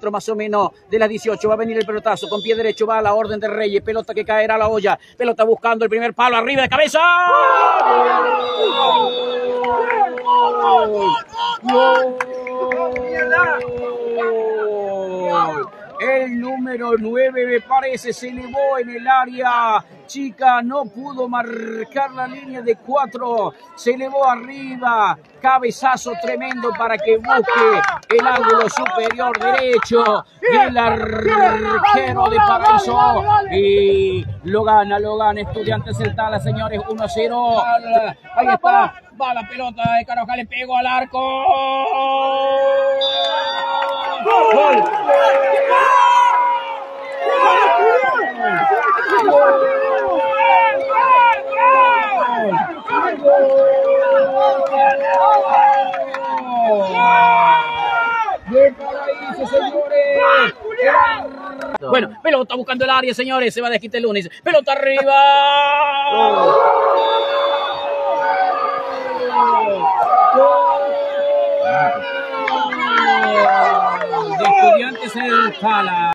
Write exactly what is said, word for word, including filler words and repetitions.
metros más o menos de las dieciocho. Va a venir el pelotazo con pie derecho, va a la orden de Reyes. Pelota que caerá a la olla. Pelota buscando el primer palo, arriba de cabeza. ¡Gol! El número nueve me parece se elevó en el área chica, no pudo marcar la línea de cuatro, se elevó arriba, cabezazo tremendo para que busque el ángulo superior derecho del arquero de Paraíso y lo gana, lo gana Estudiantes del Tala, señores, uno a cero. Ahí está, va la pelota de Carvajal, le pegó al arco. ¡Gol! ¡De Paraíso, señores! Bueno, pelota buscando el área, señores. Se va a desquitar el lunes. Pelota arriba. De Estudiantes del Tala.